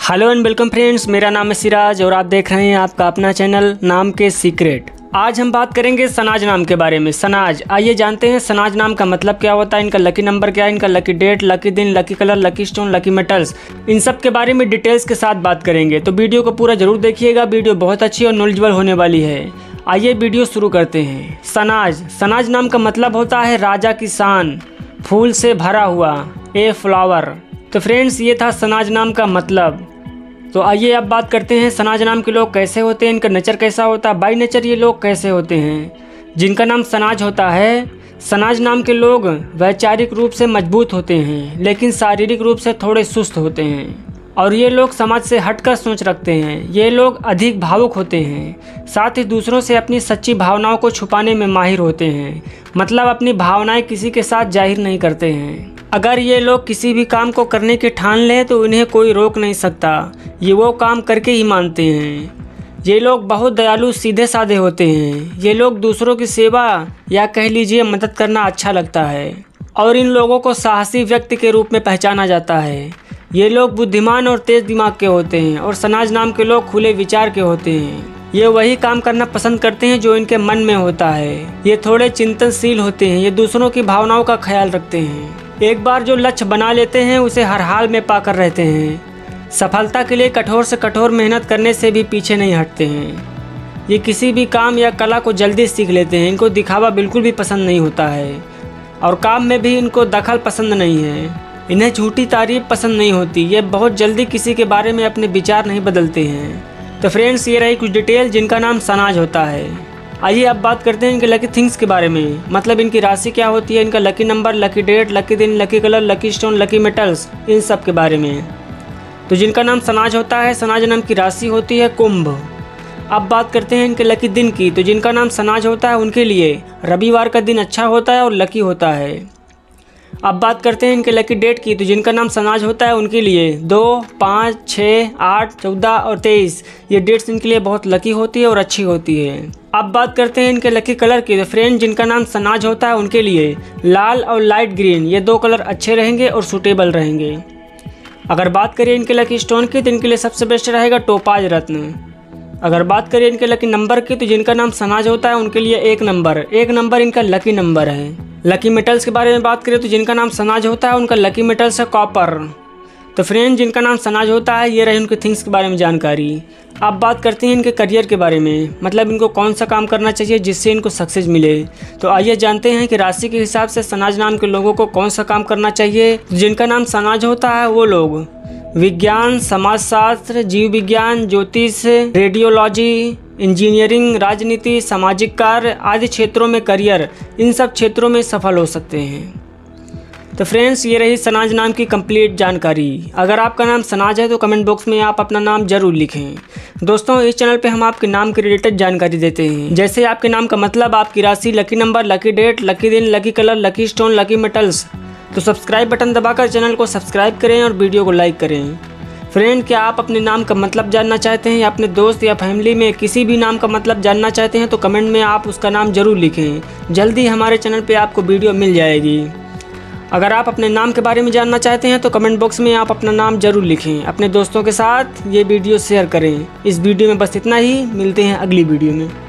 Hello and welcome friends, मेरा नाम है सिराज और आप देख रहे हैं आपका अपना चैनल नाम के सीक्रेट। आज हम बात करेंगे सनाज नाम के बारे में। सनाज, आइए जानते हैं सनाज नाम का मतलब क्या होता है, इनका लकी नंबर क्या है, इनका लकी डेट, लकी दिन, lucky colour, lucky stone, lucky metals, इन सब के बारे में डिटेल्स के साथ बात करेंगे। तो वीडियो को पूरा जरूर देखिएगा, वीडियो बहुत अच्छी और नॉलेजेबल होने वाली है। आइए वीडियो शुरू करते हैं। सनाज नाम का मतलब होता है राजा की शान, फूल से भरा हुआ, ए फ्लावर। तो फ्रेंड्स, ये था सनाज नाम का मतलब। तो आइए अब बात करते हैं सनाज नाम के लोग कैसे होते हैं, इनका नेचर कैसा होता है, बाई नेचर ये लोग कैसे होते हैं। जिनका नाम सनाज होता है, सनाज नाम के लोग वैचारिक रूप से मजबूत होते हैं लेकिन शारीरिक रूप से थोड़े सुस्त होते हैं और ये लोग समाज से हटकर सोच रखते हैं। ये लोग अधिक भावुक होते हैं, साथ ही दूसरों से अपनी सच्ची भावनाओं को छुपाने में माहिर होते हैं, मतलब अपनी भावनाएं किसी के साथ जाहिर नहीं करते हैं। अगर ये लोग किसी भी काम को करने की ठान लें तो उन्हें कोई रोक नहीं सकता, ये वो काम करके ही मानते हैं। ये लोग बहुत दयालु सीधे साधे होते हैं। ये लोग दूसरों की सेवा या कह लीजिए मदद करना अच्छा लगता है और इन लोगों को साहसी व्यक्ति के रूप में पहचाना जाता है। ये लोग बुद्धिमान और तेज दिमाग के होते हैं और सनाज नाम के लोग खुले विचार के होते हैं। ये वही काम करना पसंद करते हैं जो इनके मन में होता है। ये थोड़े चिंतनशील होते हैं, ये दूसरों की भावनाओं का ख्याल रखते हैं। एक बार जो लक्ष्य बना लेते हैं उसे हर हाल में पाकर रहते हैं। सफलता के लिए कठोर से कठोर मेहनत करने से भी पीछे नहीं हटते हैं। ये किसी भी काम या कला को जल्दी सीख लेते हैं। इनको दिखावा बिल्कुल भी पसंद नहीं होता है और काम में भी इनको दखल पसंद नहीं है। इन्हें झूठी तारीफ पसंद नहीं होती। ये बहुत जल्दी किसी के बारे में अपने विचार नहीं बदलते हैं। तो फ्रेंड्स, ये रही कुछ डिटेल जिनका नाम सनाज होता है। आइए अब बात करते हैं इनके लकी थिंग्स के बारे में, मतलब इनकी राशि क्या होती है, इनका lucky number, lucky date, lucky दिन, lucky colour, lucky stone, lucky metals, इन सब के बारे में। तो जिनका नाम सनाज होता है, सनाज नाम की राशि होती है कुंभ। अब बात करते हैं इनके लकी दिन की। तो जिनका नाम सनाज होता है उनके लिए रविवार का दिन अच्छा होता है और लकी होता है। अब बात करते हैं इनके लकी डेट की। तो जिनका नाम सनाज होता है उनके लिए 2, 5, 6, 8, 14 और 23 ये डेट्स इनके लिए बहुत लकी होती है और अच्छी होती है। अब बात करते हैं इनके लकी कलर की। तो फ्रेंड, जिनका नाम सनाज होता है उनके लिए लाल और लाइट ग्रीन ये 2 कलर अच्छे रहेंगे और सूटेबल रहेंगे। अगर बात करें इनके लकी स्टोन की तो इनके लिए सबसे बेस्ट रहेगा टोपाज रत्न। अगर बात करें इनके लकी नंबर की तो जिनका नाम सनाज होता है उनके लिए 1 नंबर इनका लकी नंबर है। लकी मेटल्स के बारे में बात करें तो जिनका नाम सनाज होता है उनका लकी मेटल्स है कॉपर। तो फ्रेंड, जिनका नाम सनाज होता है ये रही उनके थिंग्स के बारे में जानकारी। अब बात करते हैं इनके करियर के बारे में, मतलब इनको कौन सा काम करना चाहिए जिससे इनको सक्सेस मिले। तो आइए जानते हैं कि राशि के हिसाब से सनाज नाम के लोगों को कौन सा काम करना चाहिए। जिनका नाम सनाज होता है वो लोग विज्ञान, समाजशास्त्र, जीव विज्ञान, ज्योतिष, रेडियोलॉजी, इंजीनियरिंग, राजनीति, सामाजिक कार्य आदि क्षेत्रों में करियर, इन सब क्षेत्रों में सफल हो सकते हैं। तो फ्रेंड्स, ये रही सनाज नाम की कंप्लीट जानकारी। अगर आपका नाम सनाज है तो कमेंट बॉक्स में आप अपना नाम जरूर लिखें। दोस्तों, इस चैनल पे हम आपके नाम की रिलेटेड जानकारी देते हैं, जैसे आपके नाम का मतलब, आपकी राशि, lucky number, lucky date, lucky दिन, lucky colour, lucky stone, lucky metals. तो सब्सक्राइब बटन दबाकर चैनल को सब्सक्राइब करें और वीडियो को लाइक करें। फ्रेंड, क्या आप अपने नाम का मतलब जानना चाहते हैं या अपने दोस्त या फैमिली में किसी भी नाम का मतलब जानना चाहते हैं तो कमेंट में आप उसका नाम जरूर लिखें। जल्दी हमारे चैनल पे आपको वीडियो मिल जाएगी। अगर आप अपने नाम के बारे में जानना चाहते हैं तो कमेंट बॉक्स में आप अपना नाम जरूर लिखें। अपने दोस्तों के साथ ये वीडियो शेयर करें। इस वीडियो में बस इतना ही, मिलते हैं अगली वीडियो में।